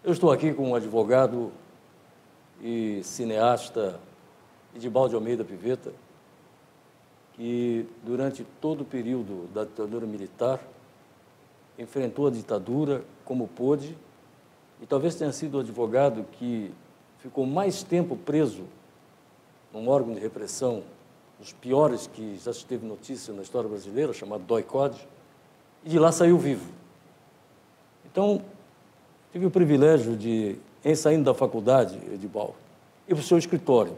Eu estou aqui com um advogado e cineasta Edibaldo de Almeida Pivetta, que durante todo o período da ditadura militar enfrentou a ditadura como pôde e talvez tenha sido o advogado que ficou mais tempo preso num órgão de repressão, dos piores que já se teve notícia na história brasileira, chamado DOI-CODE, e de lá saiu vivo. Então, tive o privilégio de, em saindo da faculdade, Edibaldo, ir para o seu escritório.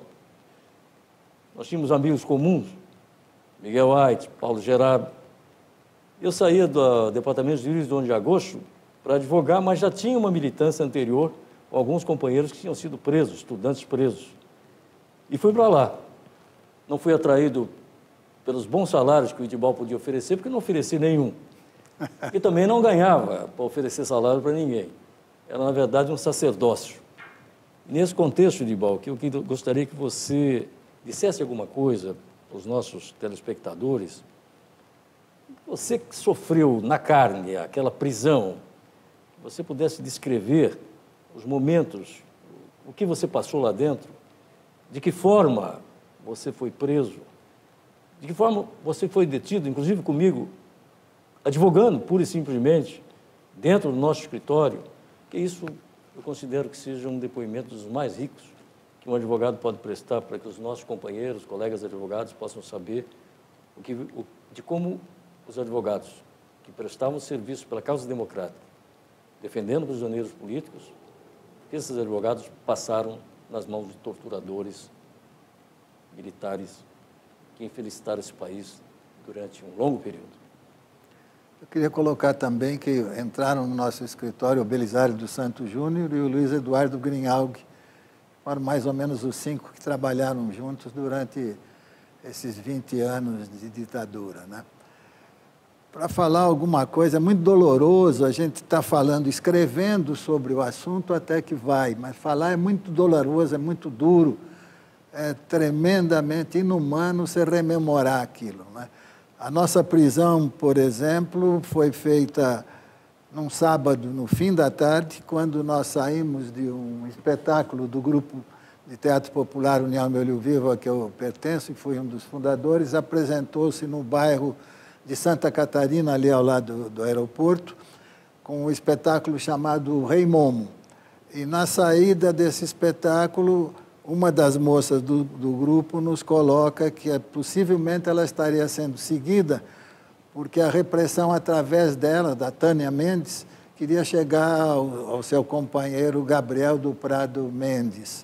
Nós tínhamos amigos comuns, Miguel White, Paulo Gerardo. Eu saía do Departamento de Jurídico do 11 de Agosto para advogar, mas já tinha uma militância anterior com alguns companheiros que tinham sido presos, estudantes presos. E fui para lá. Não fui atraído pelos bons salários que o Edibaldo podia oferecer, porque não ofereci nenhum. E também não ganhava para oferecer salário para ninguém. Era, na verdade, um sacerdócio. Nesse contexto, Edibaldo, que eu gostaria que você dissesse alguma coisa para os nossos telespectadores. Você que sofreu na carne aquela prisão, você pudesse descrever os momentos, o que você passou lá dentro, de que forma você foi preso, de que forma você foi detido, inclusive comigo, advogando, pura e simplesmente, dentro do nosso escritório, que isso eu considero que seja um depoimento dos mais ricos que um advogado pode prestar para que os nossos companheiros, colegas advogados possam saber de como os advogados que prestavam serviço pela causa democrática, defendendo prisioneiros políticos, esses advogados passaram nas mãos de torturadores militares que infelicitaram esse país durante um longo período. Eu queria colocar também que entraram no nosso escritório o Belisário dos Santos Júnior e o Luiz Eduardo Grinalg, foram mais ou menos os 5 que trabalharam juntos durante esses 20 anos de ditadura, né? Para falar alguma coisa, é muito doloroso, a gente está falando, escrevendo sobre o assunto até que vai, mas falar é muito doloroso, é muito duro, é tremendamente inumano você rememorar aquilo, né? A nossa prisão, por exemplo, foi feita num sábado, no fim da tarde, quando nós saímos de um espetáculo do grupo de Teatro Popular União Meu Olho Vivo, a que eu pertenço e fui um dos fundadores, apresentou-se no bairro de Santa Catarina, ali ao lado do aeroporto, com um espetáculo chamado Rei Momo. E na saída desse espetáculo, uma das moças do grupo nos coloca que possivelmente ela estaria sendo seguida porque a repressão através dela, da Tânia Mendes, queria chegar ao seu companheiro Gabriel do Prado Mendes.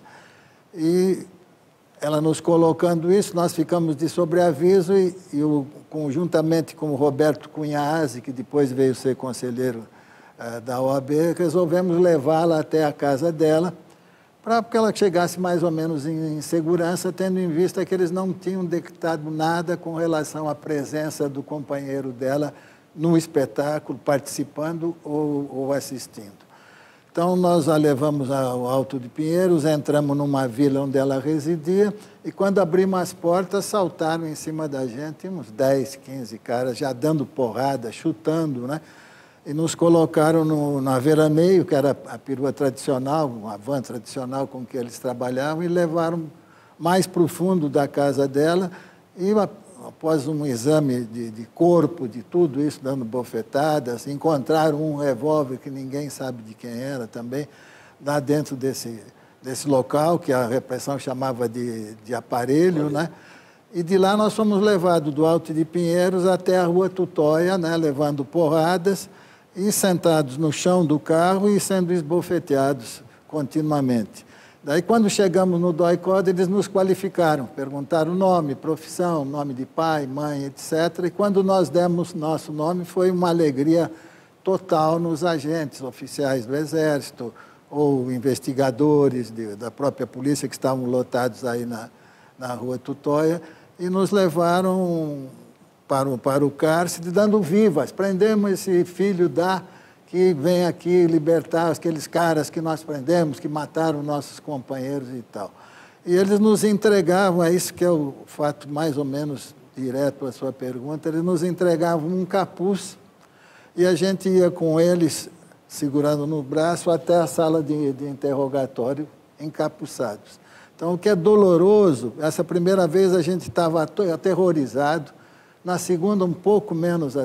E ela nos colocando isso, nós ficamos de sobreaviso conjuntamente com o Roberto Cunhaase, que depois veio ser conselheiro da OAB, resolvemos levá-la até a casa dela, para que ela chegasse mais ou menos em segurança, tendo em vista que eles não tinham detectado nada com relação à presença do companheiro dela no espetáculo, participando ou assistindo. Então, nós a levamos ao Alto de Pinheiros, entramos numa vila onde ela residia, e quando abrimos as portas, saltaram em cima da gente, uns 10, 15 caras, já dando porrada, chutando, né? E nos colocaram na veraneio, que era a perua tradicional, uma van tradicional com que eles trabalhavam, e levaram mais para o fundo da casa dela, e após um exame de corpo, de tudo isso, dando bofetadas, encontraram um revólver que ninguém sabe de quem era também, lá dentro desse local, que a repressão chamava de aparelho, né? E de lá nós fomos levados do Alto de Pinheiros até a Rua Tutóia, né? Levando porradas, e sentados no chão do carro e sendo esbofeteados continuamente. Daí, quando chegamos no DOI-CODE, eles nos qualificaram, perguntaram nome, profissão, nome de pai, mãe, etc. E quando nós demos nosso nome, foi uma alegria total nos agentes oficiais do Exército ou investigadores da própria polícia que estavam lotados aí na Rua Tutóia e nos levaram para o cárcere, dando vivas. Prendemos esse filho que vem aqui libertar aqueles caras que nós prendemos, que mataram nossos companheiros e tal. E eles nos entregavam, é isso que é o fato mais ou menos direto à sua pergunta, eles nos entregavam um capuz e a gente ia com eles segurando no braço, até a sala de interrogatório, encapuçados. Então, o que é doloroso, essa primeira vez a gente estava aterrorizado, na segunda um pouco menos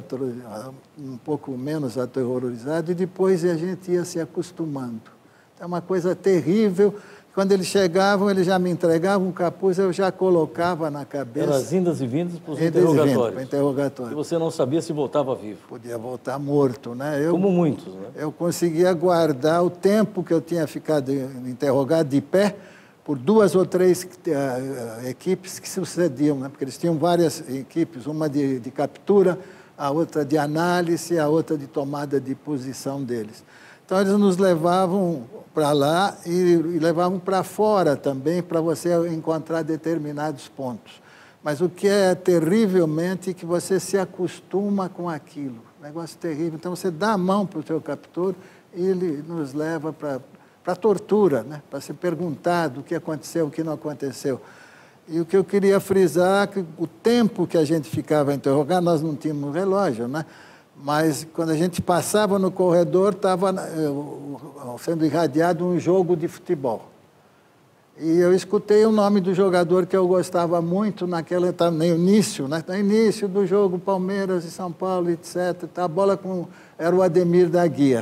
aterrorizado, e depois a gente ia se acostumando. É uma coisa terrível. Quando eles chegavam, eles já me entregavam um capuz, eu já colocava na cabeça. Eram as indas e vindas para os interrogatórios. Interrogatório. E você não sabia se voltava vivo. Podia voltar morto, né? Como muitos, né? Eu conseguia guardar o tempo que eu tinha ficado interrogado de pé por 2 ou 3 equipes que sucediam, né? Porque eles tinham várias equipes, uma de captura, a outra de análise, a outra de tomada de posição deles. Então, eles nos levavam para lá e levavam para fora também, para você encontrar determinados pontos. Mas o que é terrivelmente que você se acostuma com aquilo. Negócio terrível. Então, você dá a mão para o seu captor e ele nos leva para a tortura, né? Para ser perguntado o que aconteceu, o que não aconteceu. E o que eu queria frisar é que o tempo que a gente ficava interrogado, nós não tínhamos relógio, né? Mas quando a gente passava no corredor, estava sendo irradiado um jogo de futebol. E eu escutei o nome do jogador que eu gostava muito no início, né? No início do jogo, Palmeiras e São Paulo, etc. A bola era o Ademir da Guia.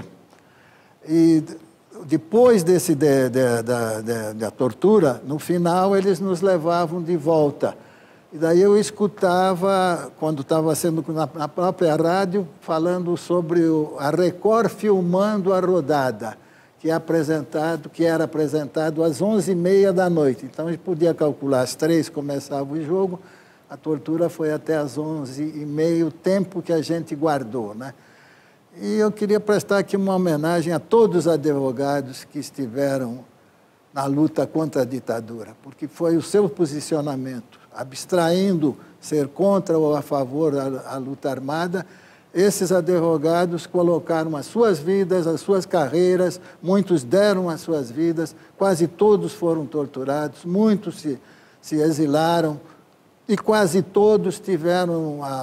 E depois da tortura, no final, eles nos levavam de volta. E daí eu escutava, quando estava sendo na própria rádio, falando sobre a Record filmando a rodada, que era apresentado às 11h30 da noite. Então, a gente podia calcular, às 3h começava o jogo, a tortura foi até às 11h30, o tempo que a gente guardou, né? E eu queria prestar aqui uma homenagem a todos os advogados que estiveram na luta contra a ditadura, porque foi o seu posicionamento, abstraindo ser contra ou a favor da luta armada. Esses advogados colocaram as suas vidas, as suas carreiras, muitos deram as suas vidas, quase todos foram torturados, muitos se exilaram e quase todos tiveram a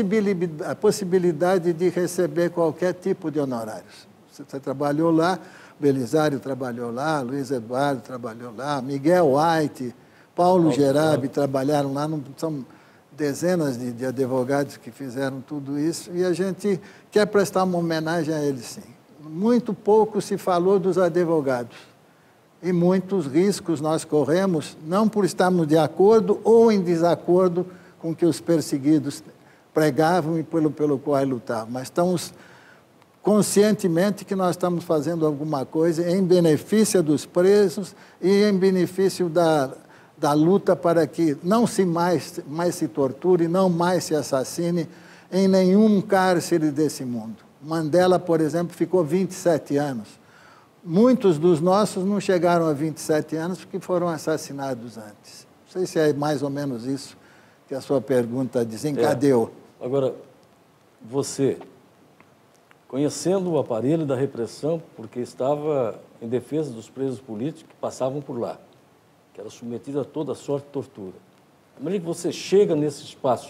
possibilidade de receber qualquer tipo de honorários. Você trabalhou lá, Belisário trabalhou lá, Luiz Eduardo trabalhou lá, Miguel White, Paulo Gerabi trabalharam lá, são dezenas de advogados que fizeram tudo isso, e a gente quer prestar uma homenagem a eles, sim. Muito pouco se falou dos advogados, e muitos riscos nós corremos, não por estarmos de acordo ou em desacordo com o que os perseguidos pregavam e pelo qual lutavam, mas estamos conscientemente que nós estamos fazendo alguma coisa em benefício dos presos e em benefício da luta para que não mais se torture, não mais se assassine em nenhum cárcere desse mundo. Mandela, por exemplo, ficou 27 anos. Muitos dos nossos não chegaram a 27 anos porque foram assassinados antes. Não sei se é mais ou menos isso que a sua pergunta desencadeou. Agora, você, conhecendo o aparelho da repressão, porque estava em defesa dos presos políticos que passavam por lá, que era submetido a toda sorte de tortura. À medida que você chega nesse espaço,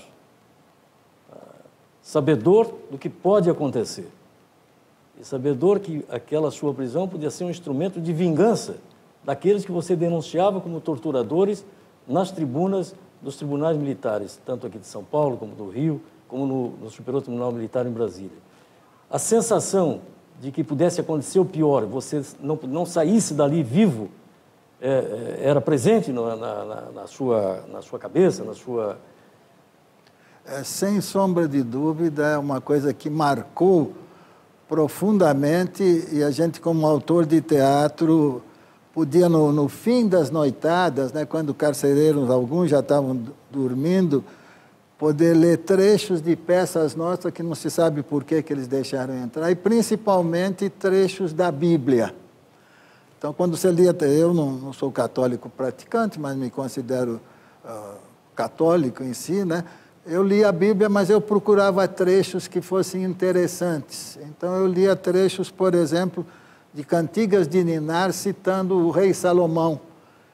sabedor do que pode acontecer, e sabedor que aquela sua prisão podia ser um instrumento de vingança daqueles que você denunciava como torturadores nas tribunas dos tribunais militares, tanto aqui de São Paulo, como do Rio, como no Superior Tribunal Militar em Brasília. A sensação de que pudesse acontecer o pior, você não saísse dali vivo, era presente na sua cabeça, na sua... Sem sombra de dúvida, é uma coisa que marcou profundamente, e a gente, como autor de teatro, podia, no fim das noitadas, né, quando carcereiros, alguns já estavam dormindo, poder ler trechos de peças nossas que não se sabe por que eles deixaram entrar, e principalmente trechos da Bíblia. Então, quando você lia, eu não sou católico praticante, mas me considero católico em si, né? Eu lia a Bíblia, mas eu procurava trechos que fossem interessantes. Então, eu lia trechos, por exemplo, de Cantigas de Ninar, citando o rei Salomão.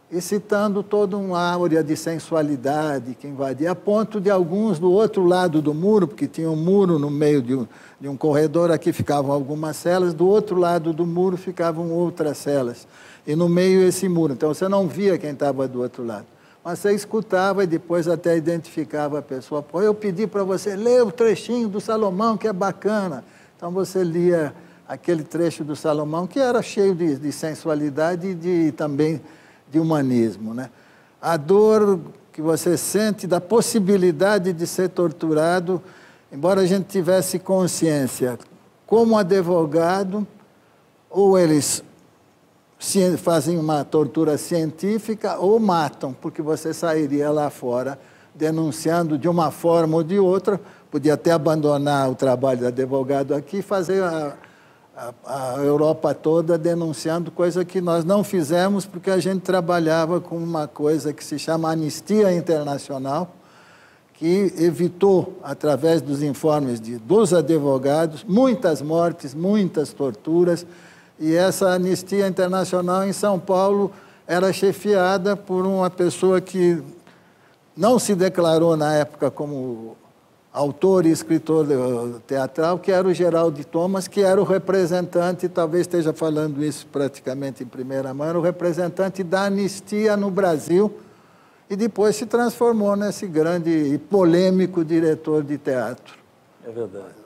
e citando toda uma áurea de sensualidade que invadia, a ponto de alguns do outro lado do muro, porque tinha um muro no meio de um corredor, aqui ficavam algumas celas, do outro lado do muro ficavam outras celas, e no meio esse muro. Então, você não via quem estava do outro lado, mas você escutava e depois até identificava a pessoa. Pô, eu pedi para você ler o trechinho do Salomão, que é bacana. Então, você lia aquele trecho do Salomão, que era cheio de sensualidade e também de humanismo, né? A dor que você sente da possibilidade de ser torturado, embora a gente tivesse consciência, como advogado, ou eles fazem uma tortura científica ou matam, porque você sairia lá fora denunciando de uma forma ou de outra, podia até abandonar o trabalho de advogado aqui e fazer a Europa toda denunciando, coisa que nós não fizemos porque a gente trabalhava com uma coisa que se chama Anistia Internacional, que evitou, através dos informes dos advogados, muitas mortes, muitas torturas, e essa Anistia Internacional em São Paulo era chefiada por uma pessoa que não se declarou na época como autor e escritor teatral, que era o Geraldo Thomas, que era o representante, talvez esteja falando isso praticamente em primeira mão, era o representante da anistia no Brasil, e depois se transformou nesse grande e polêmico diretor de teatro. É verdade.